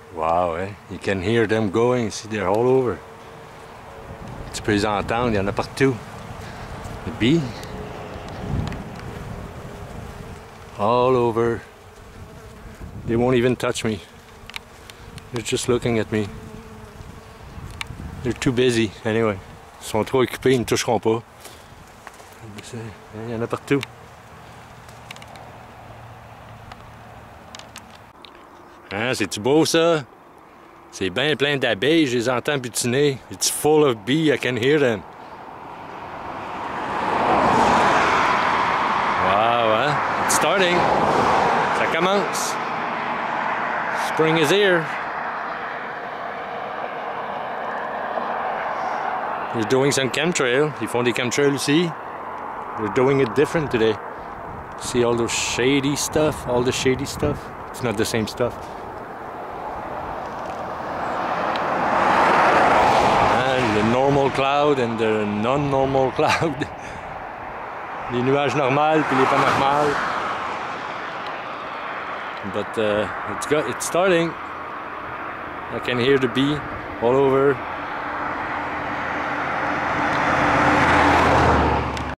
Wow, eh? You can hear them going. See, they're all over. Tu peux les entendre, il y en a partout. The bee. All over. They won't even touch me. They're just looking at me. They're too busy, anyway. Ils sont trop occupés, ils ne toucheront pas. Il y en a partout. Hein, c'est-tu beau ça? C'est bien plein d'abeilles, je les entends butiner. It's full of bees, I can hear them. Wow, hein? It's starting. Ça commence. Spring is here. They're doing some chemtrail. Ils font des chemtrails aussi. They're doing it different today. See all those shady stuff? All the shady stuff? It's not the same stuff. And the normal cloud and the non-normal cloud. Les nuages normaux puis les pas normaux. But it's starting. I can hear the bee all over.